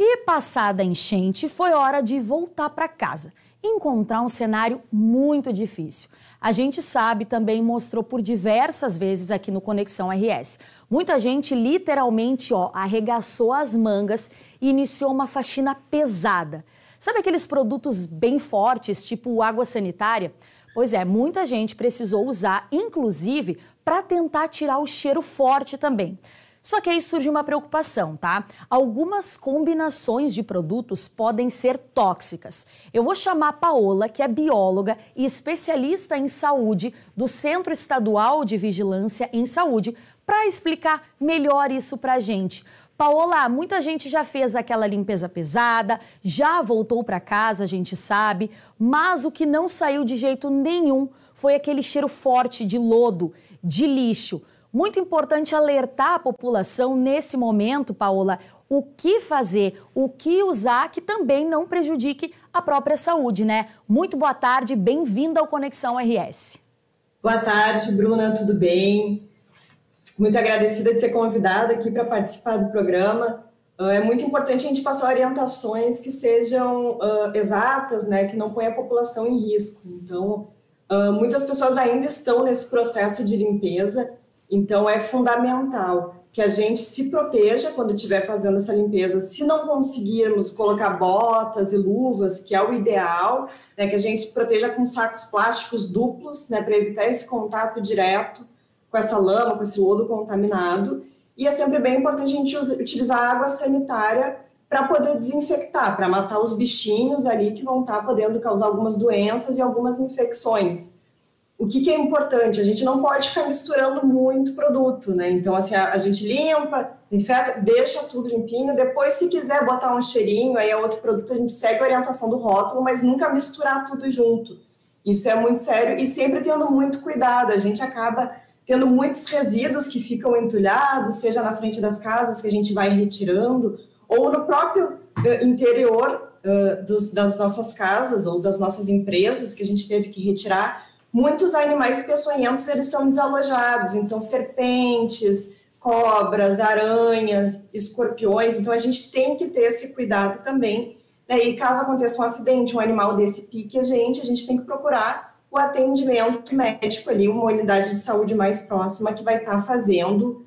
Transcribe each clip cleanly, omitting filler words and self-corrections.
E passada a enchente, foi hora de voltar para casa e encontrar um cenário muito difícil. A gente sabe, também mostrou por diversas vezes aqui no Conexão RS. Muita gente literalmente arregaçou as mangas e iniciou uma faxina pesada. Sabe aqueles produtos bem fortes, tipo água sanitária? Pois é, muita gente precisou usar, inclusive, para tentar tirar o cheiro forte também. Só que aí surge uma preocupação, tá? Algumas combinações de produtos podem ser tóxicas. Eu vou chamar a Paola, que é bióloga e especialista em saúde do Centro Estadual de Vigilância em Saúde, para explicar melhor isso pra gente. Paola, muita gente já fez aquela limpeza pesada, já voltou para casa, a gente sabe, mas o que não saiu de jeito nenhum foi aquele cheiro forte de lodo, de lixo. Muito importante alertar a população nesse momento, Paola, o que fazer, o que usar, que também não prejudique a própria saúde, né? Muito boa tarde, bem-vinda ao Conexão RS. Boa tarde, Bruna, tudo bem? Fico muito agradecida de ser convidada aqui para participar do programa. É muito importante a gente passar orientações que sejam exatas, né, que não ponham a população em risco. Então, muitas pessoas ainda estão nesse processo de limpeza. Então, é fundamental que a gente se proteja quando estiver fazendo essa limpeza. Se não conseguirmos colocar botas e luvas, que é o ideal, né, que a gente se proteja com sacos plásticos duplos, né, para evitar esse contato direto com essa lama, com esse lodo contaminado. E é sempre bem importante a gente utilizar água sanitária para poder desinfectar, para matar os bichinhos ali que vão estar podendo causar algumas doenças e algumas infecções. O que é importante? A gente não pode ficar misturando muito produto, né? Então, assim, a gente limpa, desinfeta, deixa tudo limpinho. Depois, se quiser botar um cheirinho, aí é outro produto, a gente segue a orientação do rótulo, mas nunca misturar tudo junto. Isso é muito sério e sempre tendo muito cuidado. A gente acaba tendo muitos resíduos que ficam entulhados, seja na frente das casas que a gente vai retirando, ou no próprio interior das nossas casas ou das nossas empresas que a gente teve que retirar. Muitos animais peçonhentos, eles são desalojados, então serpentes, cobras, aranhas, escorpiões, então a gente tem que ter esse cuidado também, né? E caso aconteça um acidente, um animal desse pique a gente tem que procurar o atendimento médico ali, uma unidade de saúde mais próxima que vai estar fazendo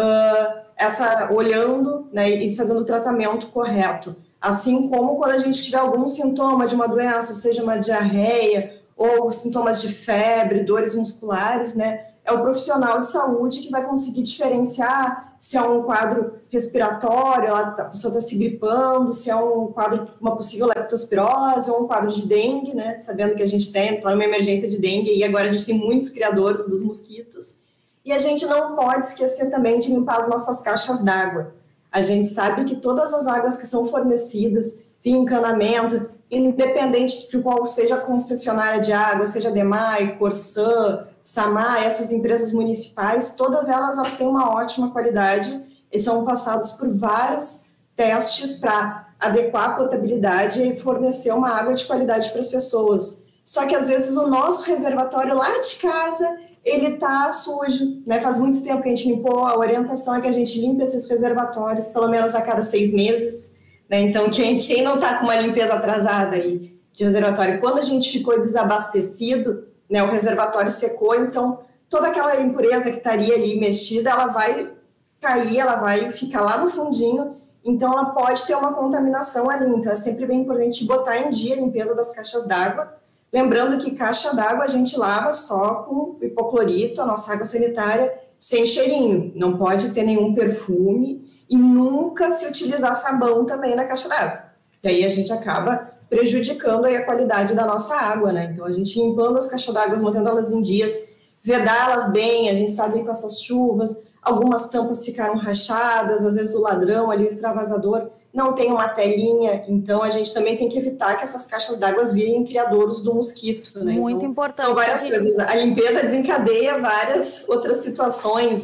olhando, né, e fazendo o tratamento correto. Assim como quando a gente tiver algum sintoma de uma doença, seja uma diarreia, ou sintomas de febre, dores musculares, né? É o profissional de saúde que vai conseguir diferenciar se é um quadro respiratório, a pessoa está se gripando, se é um quadro, uma possível leptospirose ou um quadro de dengue, né? Sabendo que a gente tem uma emergência de dengue e agora a gente tem muitos criadores dos mosquitos. E a gente não pode esquecer também de limpar as nossas caixas d'água. A gente sabe que todas as águas que são fornecidas via encanamento, independente de qual seja a concessionária de água, seja DEMAI, Corsã, SAMAI, essas empresas municipais, todas elas têm uma ótima qualidade e são passadas por vários testes para adequar a potabilidade e fornecer uma água de qualidade para as pessoas. Só que, às vezes, o nosso reservatório lá de casa, ele está sujo, né? Faz muito tempo que a gente limpou, a orientação é que a gente limpe esses reservatórios pelo menos a cada 6 meses, né? Então, quem não está com uma limpeza atrasada aí de reservatório, quando a gente ficou desabastecido, né, o reservatório secou, então toda aquela impureza que estaria ali mexida, ela vai cair, ela vai ficar lá no fundinho, então ela pode ter uma contaminação ali. Então é sempre bem importante botar em dia a limpeza das caixas d'água, lembrando que caixa d'água a gente lava só com hipoclorito, a nossa água sanitária, sem cheirinho, não pode ter nenhum perfume e nunca se utilizar sabão também na caixa d'água. E aí a gente acaba prejudicando aí a qualidade da nossa água, né? Então a gente limpando as caixas d'água, mantendo elas em dias, vedá-las bem, a gente sabe que com essas chuvas, algumas tampas ficaram rachadas, às vezes o ladrão ali, o extravasador, não tem uma telinha, então a gente também tem que evitar que essas caixas d'água virem criadouros do mosquito, né? Muito então, importante. São várias coisas. A limpeza desencadeia várias outras situações, né?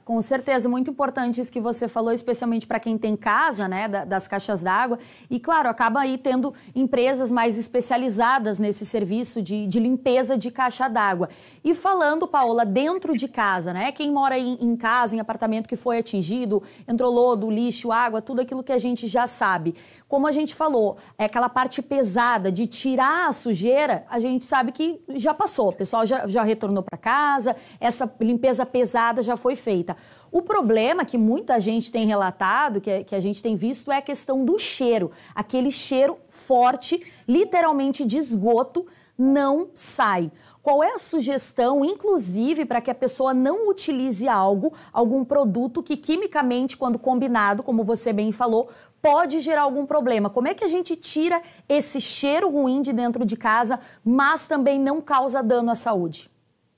Com certeza, muito importante isso que você falou, especialmente para quem tem casa, né, das caixas d'água. E, claro, acaba aí tendo empresas mais especializadas nesse serviço de limpeza de caixa d'água. E falando, Paola, dentro de casa, né, quem mora em casa, em apartamento que foi atingido, entrou lodo, lixo, água, tudo aquilo que a gente já sabe. Como a gente falou, é aquela parte pesada de tirar a sujeira, a gente sabe que já passou, o pessoal já retornou para casa, essa limpeza pesada já foi feita. O problema que muita gente tem relatado, que a gente tem visto, é a questão do cheiro. Aquele cheiro forte, literalmente de esgoto, não sai. Qual é a sugestão, inclusive, para que a pessoa não utilize algum produto que quimicamente, quando combinado, como você bem falou, pode gerar algum problema? Como é que a gente tira esse cheiro ruim de dentro de casa, mas também não causa dano à saúde?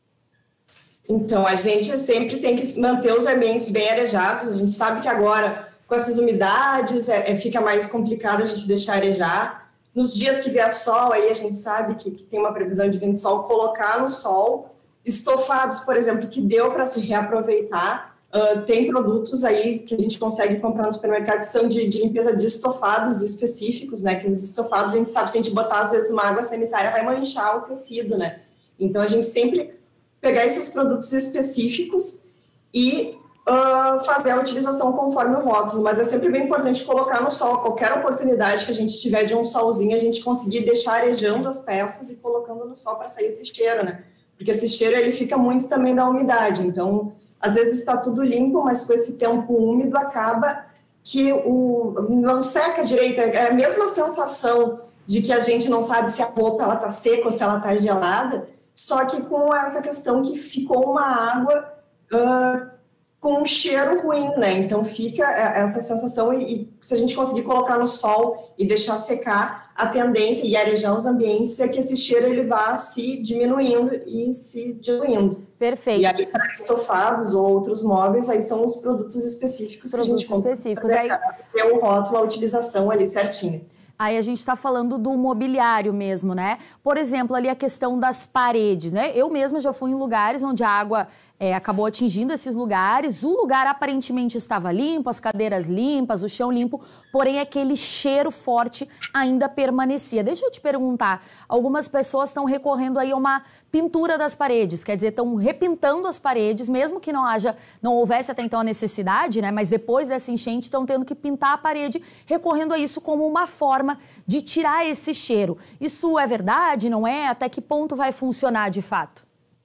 Então, a gente sempre tem que manter os ambientes bem arejados. A gente sabe que agora, com essas umidades, fica mais complicado a gente deixar arejar. Nos dias que vier sol, aí a gente sabe que tem uma previsão de vir de sol, colocar no sol. Estofados, por exemplo, que deu para se reaproveitar. Tem produtos aí que a gente consegue comprar no supermercado que são de limpeza de estofados específicos, né? Que os estofados, a gente sabe, se a gente botar, às vezes, uma água sanitária, vai manchar o tecido, né? Então, a gente sempre pegar esses produtos específicos e fazer a utilização conforme o rótulo, mas é sempre bem importante colocar no sol. Qualquer oportunidade que a gente tiver de um solzinho, a gente conseguir deixar arejando as peças e colocando no sol para sair esse cheiro, né? Porque esse cheiro, ele fica muito também da umidade, então, às vezes está tudo limpo, mas com esse tempo úmido acaba que não seca direito. É a mesma sensação de que a gente não sabe se a roupa está seca ou se ela está gelada, só que com essa questão que ficou uma água com um cheiro ruim, né? Então fica essa sensação e se a gente conseguir colocar no sol e deixar secar, a tendência e arejar os ambientes é que esse cheiro ele vá se diminuindo e se diluindo. Perfeito. E aí para estofados ou outros móveis, aí são os produtos específicos que a gente compra para ter o rótulo, a utilização ali certinha. Aí a gente está falando do mobiliário mesmo, né? Por exemplo, ali a questão das paredes, né? Eu mesma já fui em lugares onde a água acabou atingindo esses lugares. O lugar aparentemente estava limpo, as cadeiras limpas, o chão limpo, porém aquele cheiro forte ainda permanecia. Deixa eu te perguntar, algumas pessoas estão recorrendo aí a uma pintura das paredes, quer dizer, estão repintando as paredes, mesmo que não houvesse até então a necessidade, né? Mas depois dessa enchente estão tendo que pintar a parede, recorrendo a isso como uma forma de tirar esse cheiro. Isso é verdade, não é? Até que ponto vai funcionar de fato?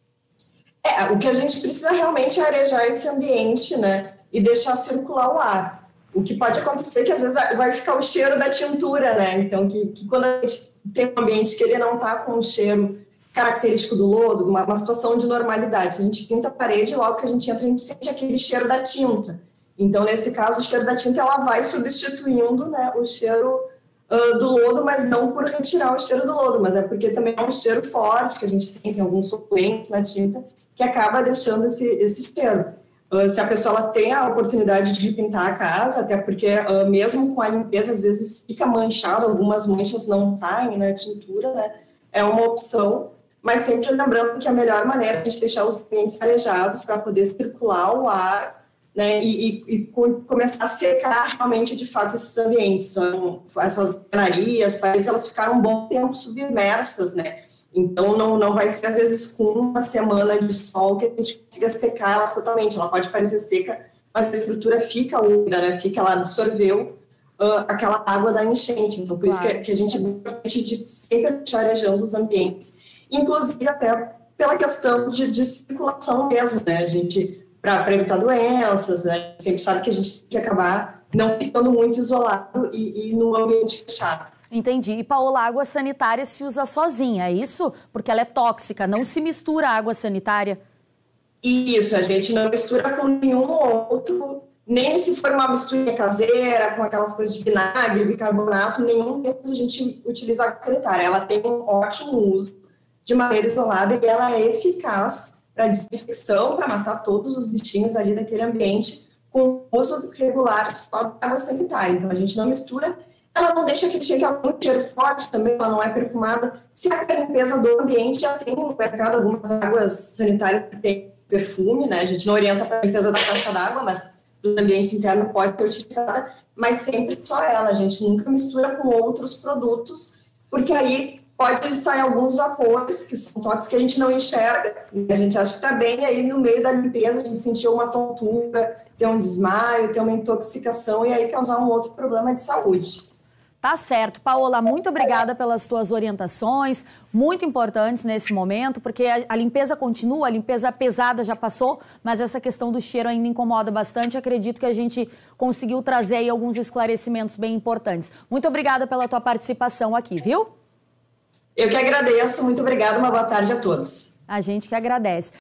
O que a gente precisa realmente é arejar esse ambiente, né? E deixar circular o ar. O que pode acontecer é que às vezes vai ficar o cheiro da tintura, né? Então, que quando a gente tem um ambiente que ele não está com um cheiro característico do lodo, uma situação de normalidade. Se a gente pinta a parede, logo que a gente entra, a gente sente aquele cheiro da tinta. Então, nesse caso, o cheiro da tinta ela vai substituindo, né, o cheiro do lodo, mas não por retirar o cheiro do lodo, mas é porque também é um cheiro forte que a gente tem alguns solventes na tinta que acaba deixando esse cheiro. Se a pessoa ela tem a oportunidade de repintar a casa, até porque mesmo com a limpeza, às vezes fica manchado, algumas manchas não saem, né, tintura, né, é uma opção, mas sempre lembrando que a melhor maneira é a gente deixar os ambientes arejados para poder circular o ar, né, e começar a secar realmente, de fato, esses ambientes. Então, essas canarias, paredes, elas ficaram um bom tempo submersas, né, então não vai ser, às vezes, com uma semana de sol que a gente consiga secar ela totalmente. Ela pode parecer seca, mas a estrutura fica úmida, né? Ela absorveu aquela água da enchente. Então, por isso que a gente de sempre deixar arejando os ambientes. Inclusive, até pela questão de circulação mesmo, né? A gente, para evitar doenças, né? Sempre sabe que a gente tem que acabar não ficando muito isolado e num ambiente fechado. Entendi. E, Paola, a água sanitária se usa sozinha, é isso? Porque ela é tóxica, não se mistura a água sanitária? Isso, a gente não mistura com nenhum outro, nem se for uma mistura caseira, com aquelas coisas de vinagre, bicarbonato, nenhum desses a gente utiliza a água sanitária. Ela tem um ótimo uso de maneira isolada e ela é eficaz para desinfecção, para matar todos os bichinhos ali daquele ambiente, com uso regular só da água sanitária. Então, a gente não mistura. Ela não deixa que chegue a um cheiro forte também, ela não é perfumada. Se a limpeza do ambiente, já tem no mercado algumas águas sanitárias que tem perfume, né? A gente não orienta para a limpeza da caixa d'água, mas dos ambientes internos pode ser utilizada, mas sempre só ela. A gente nunca mistura com outros produtos, porque aí pode sair alguns vapores, que são tóxicos que a gente não enxerga, e a gente acha que está bem, e aí no meio da limpeza a gente sentiu uma tontura, ter um desmaio, ter uma intoxicação, e aí causar um outro problema de saúde. Tá certo. Paola, muito obrigada pelas tuas orientações, muito importantes nesse momento, porque a limpeza continua, a limpeza pesada já passou, mas essa questão do cheiro ainda incomoda bastante. Acredito que a gente conseguiu trazer aí alguns esclarecimentos bem importantes. Muito obrigada pela tua participação aqui, viu? Eu que agradeço, muito obrigada, uma boa tarde a todos. A gente que agradece.